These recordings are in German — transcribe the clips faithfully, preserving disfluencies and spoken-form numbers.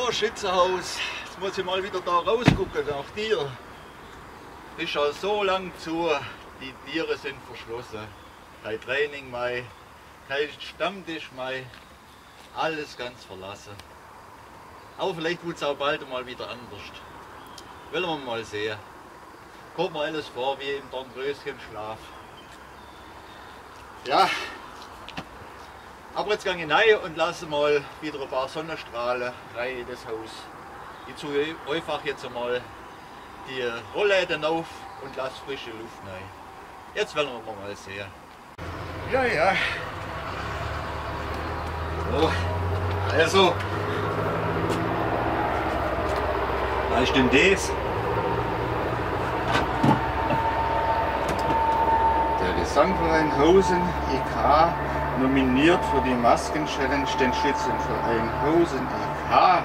So, Schützenhaus, jetzt muss ich mal wieder da rausgucken nach dir. Ist ja so lang zu, die Tiere sind verschlossen. Kein Training mehr, kein Stammtisch mehr, alles ganz verlassen. Aber vielleicht wird es auch bald mal wieder anders. Wollen wir mal sehen. Kommt mir alles vor wie im Dornröschenschlaf. Ja, aber jetzt gehe ich rein und lasse mal wieder ein paar Sonnenstrahlen rein in das Haus. Ich tue einfach jetzt einmal die Rollläden auf und lasse frische Luft rein. Jetzt werden wir mal sehen. Ja, ja. So, also. Was ist denn das? Der Gesamtverein Hausen I K nominiert für die Masken-Challenge den Schützenverein Hausen I K.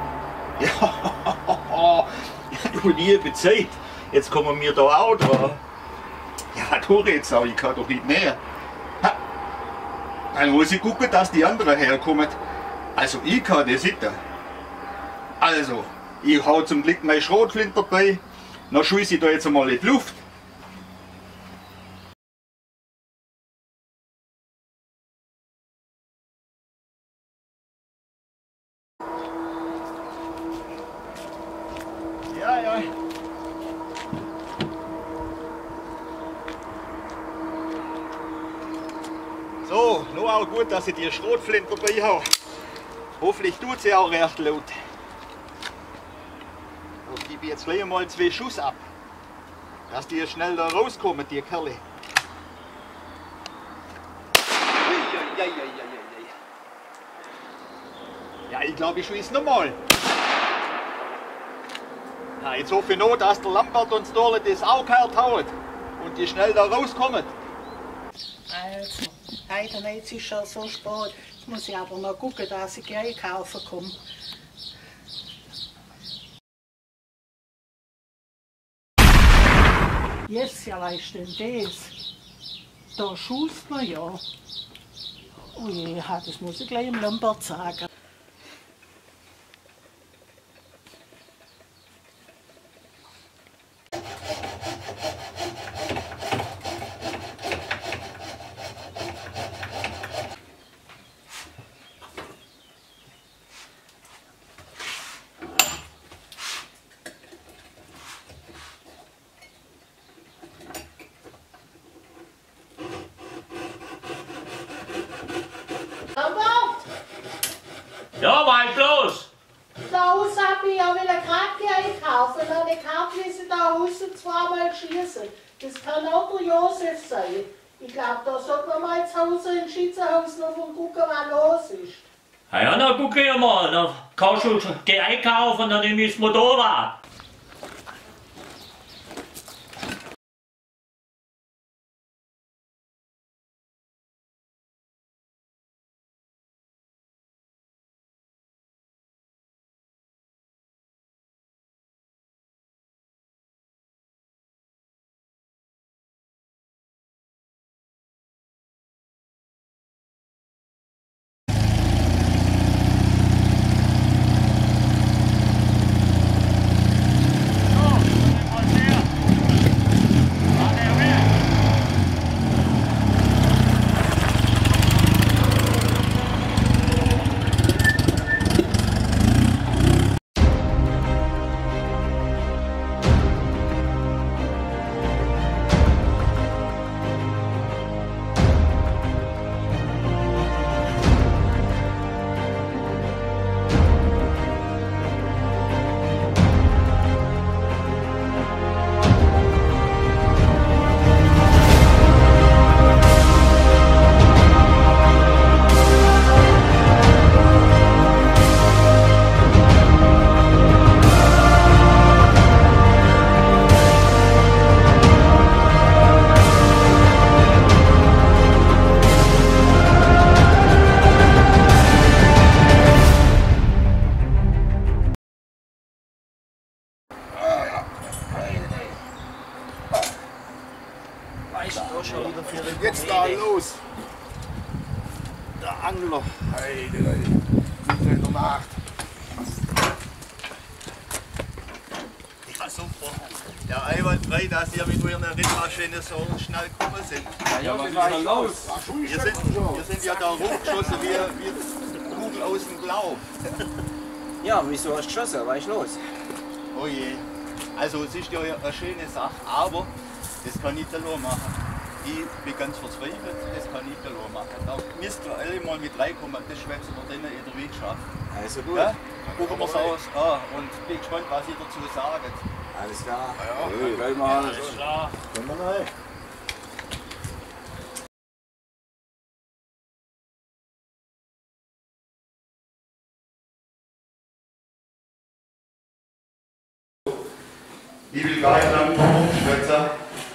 Ja, du liebe Zeit, jetzt kommen wir da auch dran. Ja, du redest auch, ich kann doch nicht mehr. Ha. Dann muss ich gucken, dass die anderen herkommen. Also ich kann das nicht. Also, ich hau zum Glück meine Schrotflinte dabei, dann schieße ich da jetzt einmal in die Luft. Ja, ja. So, nur auch gut, dass ich die Schrotflinte dabei habe. Hoffentlich tut sie auch recht laut. Ich gebe jetzt gleich mal zwei Schuss ab, dass die schnell da rauskommen, die Kerle. Ja, ich glaube, ich schieße nochmal. Ja, jetzt hoffe ich nur, dass der Lambert und Storle das auch gehört haut und die schnell da rauskommen. Also, heute ist es schon so spät. Jetzt muss ich aber noch gucken, dass ich gleich kaufen komme. Jetzt, ja, weißt du denn das? Da schust man ja. Oh je, das muss ich gleich dem Lambert sagen. Ja, mein bloß! Da aus habe ich ja wieder gerade einkaufen. Und dann gekauft, wie sie da außen zweimal schießen. Das kann auch der Josef sein. Ich glaube, da sollte man mal zu Hause im Schützenhaus noch von gucken, was los ist. Ja, ja, dann guck ich mal. Dann kannst du geh einkaufen und dann nehme ich das Motorrad. Jetzt da los! Der Angler! Heide, heide. Nach. Ja, einwandfrei, dass ihr mit euren Rittmaschine so schnell gekommen sind. Ja, was ist denn los? Wir sind, wir sind ja da hochgeschossen wie, wie Kugel aus dem Blau. Ja, wieso hast du geschossen? Was ist los? Oh je. Also es ist ja eine schöne Sache, aber das kann ich allein machen. Ich bin ganz verzweifelt, das kann ich allein machen. Da müsst ihr alle mal mit reinkommen, das schwätzen wir denen in der Wirtschaft. Also gut. Ja? Gucken wir es aus an und bin gespannt, was ihr dazu sagt. Alles klar. Ja, Ja, gleich mal. Alles klar. können wir rein. Ich will gar nicht lang rumschwätzen.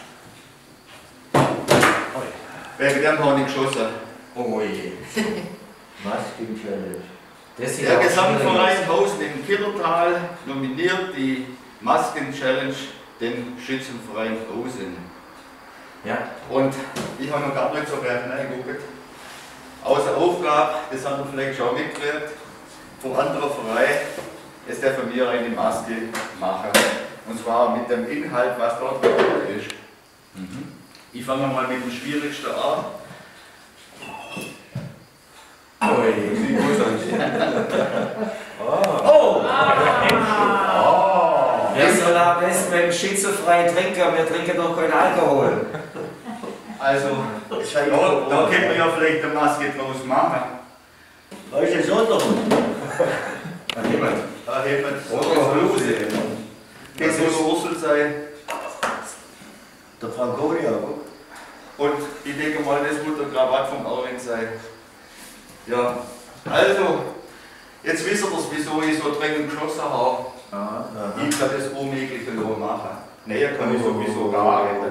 Wegen dem habe ich geschossen. Oh je. Masken-Challenge. Der Gesamtverein Hausen im Killertal nominiert die Masken-Challenge den Schützenverein Hausen. Ja. Und ich habe noch gar nicht so weit reingeguckt. Außer Aufgabe, das haben wir vielleicht schon mitgekriegt, von anderen Vereinen, es darf von mir eine Maske machen. Und zwar mit dem Inhalt, was dort drin ist. Mhm. Ich fange mal mit dem Schwierigsten an. Oh je. Oh! Wer soll am besten beim schützenfreien trinken? Wir trinken doch keinen Alkohol. Also, da, da könnte man ja vielleicht eine Maske draus machen. Was ist das Untergrund? Da jemand. Da hätte man Oder eine Bluse. Das muss Ursel sein. Der Franconia, guck. Und ich denke mal, das wird der Krawatt vom Erwin sein. Ja, also, jetzt wisst ihr das, wieso ich so dringend geschossen habe. Aha. Ich kann das Unmögliche nur machen. Näher kann ich sowieso gar nicht.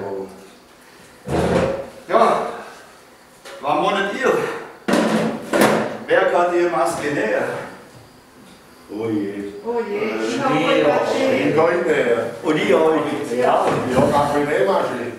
Ja, was meint ihr? Wer kann die Maske näher? Oh je. Oh je, ich Äh, habe nee, wohl was aber stehen. Ich kann nicht. Und ich auch nicht. Ja, ich habe gar keine Nähmaschine.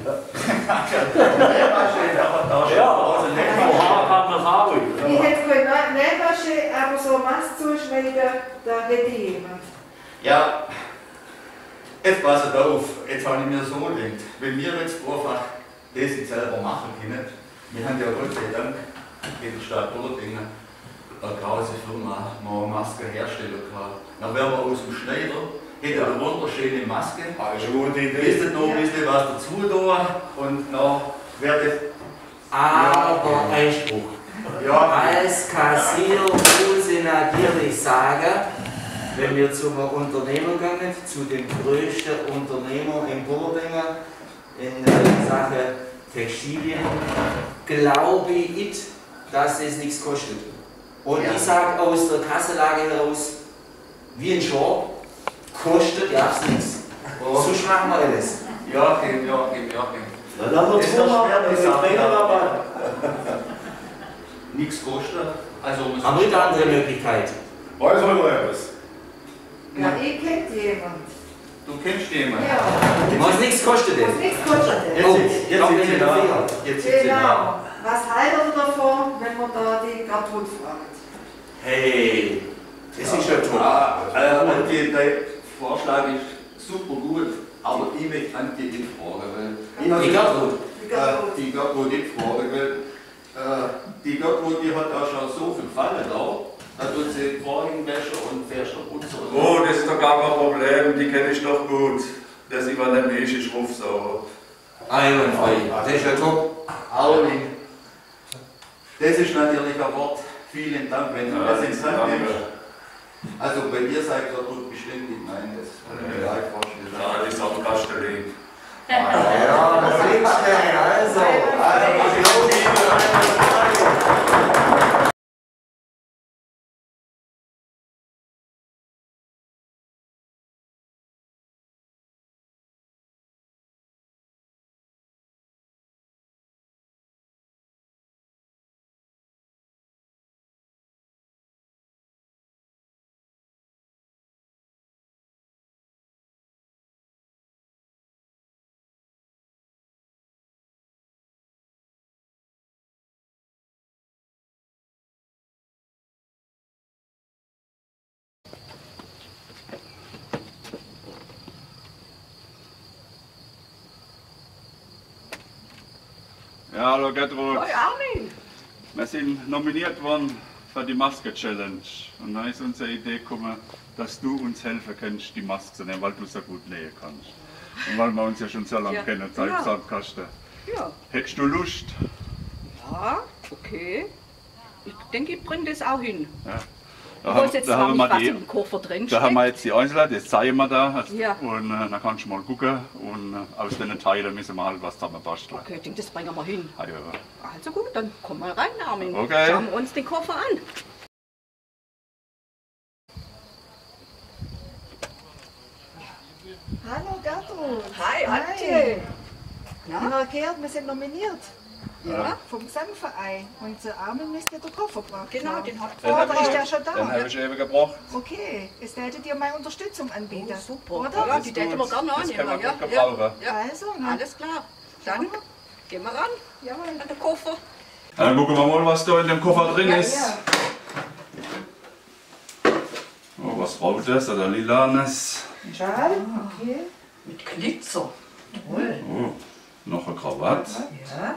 Nähmaschine, aber da steht draußen Oha, Nähmaschine. kann man sagen. Ich hätte keine Nähmaschine, aber so Mast zuschneiden, da hätte ich jemand. Ja, jetzt passt auf, jetzt habe ich mir so gedacht, wenn wir jetzt einfach das jetzt selber machen können, wir haben ja Gott sei Dank in der Stadt Uerdingen eine große Firma, die eine Maske herstellen kann. Dann wären wir aus dem Schneider, hätte eine wunderschöne Maske, Ah, ist eine gute Idee. wisst noch ein bisschen was dazu da und dann wäre das, Aber Einspruch. ja, Als Kassierer muss ich natürlich sagen, wenn wir zum Unternehmer gehen, zu dem größten Unternehmer in Uerdingen in Sachen Textilien, glaube ich nicht, dass es nichts kostet. Und Ja. ich sage aus der Kassenlage heraus, wie ein Shop, kostet ja nichts. Oh. Sonst machen wir alles. ja, ja, ja, ja. Na, dann wird Das es ist doch Hunger, schwer, das die ist Sache. Trainerrabatt. Nichts kostet. Also, Aber nicht eine andere Möglichkeit. Weiß man etwas? Ja, ich kennt jemand. Du kennst jemanden? Ja, Was nichts kostet was es. nichts kostet. Jetzt, Oh, sitzt- jetzt glaub sitzt ich sie nicht da. dafür. Jetzt sitzt sie da. Genau. Was haltet ihr davon, wenn man da die Gertrud fragt? Hey, das ist ja toll. Ah, äh, und die, dein Vorschlag ist super gut, aber ich möchte an die nicht fragen, weil ich habe Die Gertrud. Die äh, Gertrud. die Gertrud nicht fragen, weil äh, die Gertrud, die hat auch schon so viel Fallen da, da tut sie Vorhängewäsche und Fenster putzen. Oh, das ist doch gar kein Problem, die kenne ich doch gut. Das ist immer der Milch, ich ruf sauber. Einwandfrei. Das ist ja top. Auli. Das ist natürlich ein Wort. Vielen Dank, wenn du Ja, das ins Hand danke. nimmst. Also bei dir sagt Gertrud bestimmt nicht nein, das kann ich mir Ja. gleich vorstellen. Ja, das ist auch Kastellin. Ja, das ist also. Also, Ja, hallo Gertrud. Hoi Armin. Wir sind nominiert worden für die Maske-Challenge. Und da ist unsere Idee gekommen, dass du uns helfen kannst, die Maske zu nehmen, weil du so gut nähen kannst. Und weil wir uns ja schon so lange Ja. kennen, seit Ja. Sandkasten. Ja. Hättest du Lust? Ja, okay. Ich denke, ich bringe das auch hin. Ja. Ich Da, weiß haben, jetzt da, zwar haben nicht, wir was die, im Koffer drin da haben wir steckt. jetzt die Einzelheiten, das zeigen wir da. Ja. Und äh, dann kannst du mal gucken. Und äh, aus den Teilen müssen wir halt was zusammen basteln. Okay, ich denke, das bringen wir hin. Ah, ja. Also gut, dann kommen wir rein, Armin. Okay. Schauen wir uns den Koffer an. Hallo Gertrud. Hi, Antje. Ich habe gehört, wir sind nominiert Ja, vom Gesangverein. Und zu Armin müsst ihr den Koffer brauchen. genau, den hat Oh, da ist der schon Den da. habe ich eben gebracht. Okay, jetzt hättet ihr meine Unterstützung anbieten. Oh, super. Oder? Ja, die hätten wir gerne Das können annehmen. wir Ja, gut ja, gebrauchen. ja. Also, na, Alles klar. Dann gehen wir ran jawohl. an den Koffer. Dann gucken wir mal, was da in dem Koffer drin Ja, ist. Ja. Oh, was Rotes oder Lilanes. Ein Schal, okay. Mit Glitzer. Oh, noch eine Krawatte. Ja.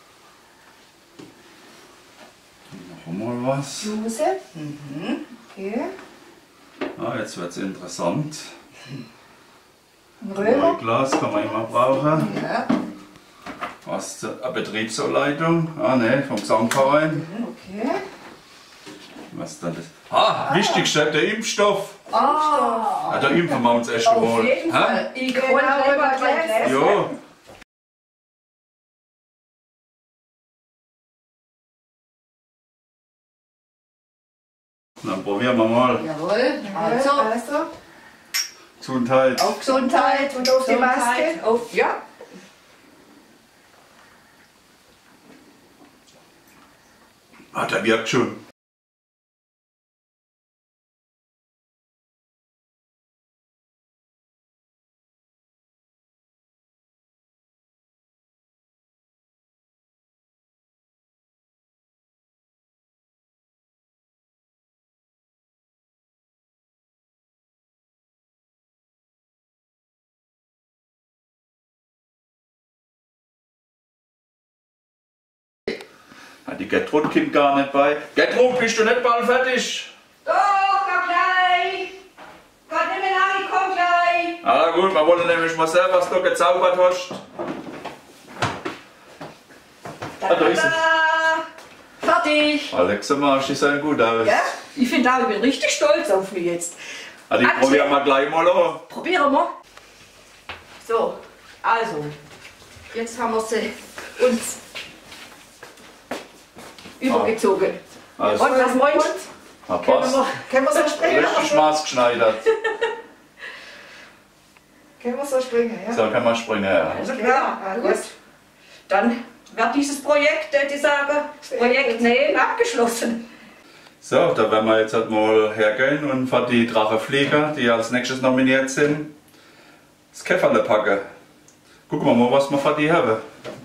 Noch mal was. Bluse. Mhm. Okay. Ah, jetzt wird es interessant. Ein Römer. Glas kann man immer brauchen. Ja. Was? Eine Betriebsanleitung? Ah, ne, vom Gesangverein. Okay. Was dann das? Ah, wichtigste, der Impfstoff. Ah, Ah, da impfen wir uns erst auf einmal. jeden Hä? Fall. Ich Genau, hol gleich mal über drei Gläser. Gläser. Ja. Dann probieren wir mal. Jawohl. Also, Also, Gesundheit. auf Gesundheit. Und auf die Gesundheit. Maske. Auf, ja. Ah, der wirkt schon. Ah, die Gertrud kommt gar nicht bei. Gertrud, bist du nicht bald fertig? Doch, komm gleich. Gott, nicht mehr lange, ich komm gleich. Ah gut, wir wollen nämlich mal sehen, was du gezaubert hast. Da, Ah, da ist es. da. Fertig. Alexa, Marsch, die sehen gut aus. Ja, ich finde auch, ich bin richtig stolz auf mich jetzt. Ah, die Antje. probieren wir gleich mal an. Probieren wir. So, also, jetzt haben wir sie uns übergezogen. Also, Und was meinst du? ah, können passt. wir, können wir so springen? Richtig maßgeschneidert. Können wir so springen, ja? So kann man springen. Ja. Also klar, gut. Dann wird dieses Projekt, äh, die sagen, das Projekt Nähen abgeschlossen. So, da werden wir jetzt halt mal hergehen und für die Drachenflieger, die als nächstes nominiert sind, das Käferle packen. Gucken wir mal, was wir für die haben.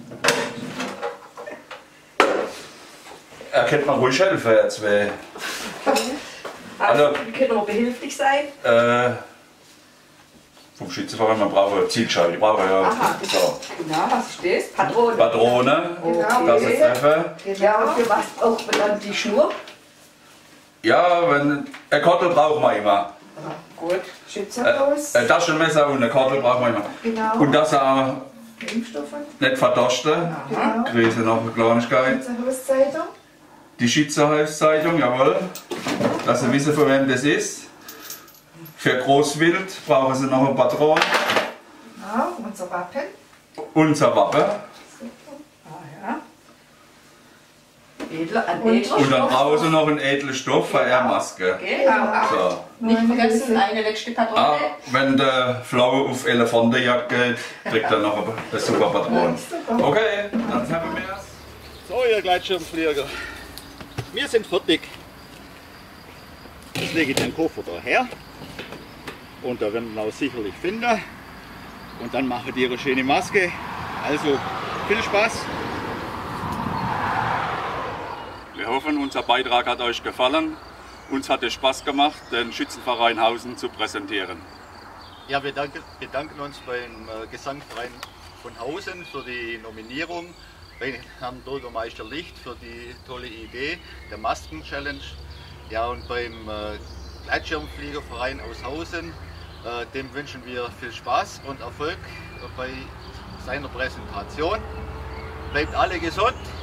Er könnte mir ruhig helfen, ihr zwei. Also, Also- wie können wir behilflich sein? Äh, vom Schützenverein, wir brauchen Zielscheibe, die brauchen wir ja. Aha. So. Na, was ist das? Patrone. Patrone, Genau. das ist treffen. Ja, für was braucht man dann die Schnur? Ja, wenn, ein Kottel brauchen wir immer. Gut. Schützenlos. Ein Taschenmesser und ein Kottel brauchen wir immer. Genau. Und das auch Impfstoffe. nicht verdorsten. Genau. Grüße noch eine Kleinigkeit. Schützenhauszeitung. Die Schützenhauszeitung, jawohl. Dass Sie wissen, von wem das ist. Für Großwild brauchen Sie noch ein Patron. Genau, unser Wappen. Unser Wappen. Ah ja. Edler, ein Und- edler Und dann Stoff. brauchen Sie noch einen edlen Stoff für Ihre Maske. Genau. So. Nicht vergessen, eine letzte Ah, Patrone. wenn der Flau auf Elefantenjagd geht, kriegt er noch ein super Patron. Super. Okay, dann haben wir es. So, ihr Gleitschirmflieger, wir sind fertig. Jetzt lege ich den Koffer da her und da werden wir auch sicherlich finden. Und dann machen die ihre schöne Maske. Also viel Spaß! Wir hoffen, unser Beitrag hat euch gefallen. Uns hat es Spaß gemacht, den Schützenverein Hausen zu präsentieren. Ja, wir danke, bedanken uns beim äh, Gesangverein von Hausen für die Nominierung. bei Herrn Bürgermeister Licht für die tolle Idee der Masken-Challenge. Ja, und beim äh, Gleitschirmfliegerverein aus Hausen, äh, dem wünschen wir viel Spaß und Erfolg bei seiner Präsentation. Bleibt alle gesund.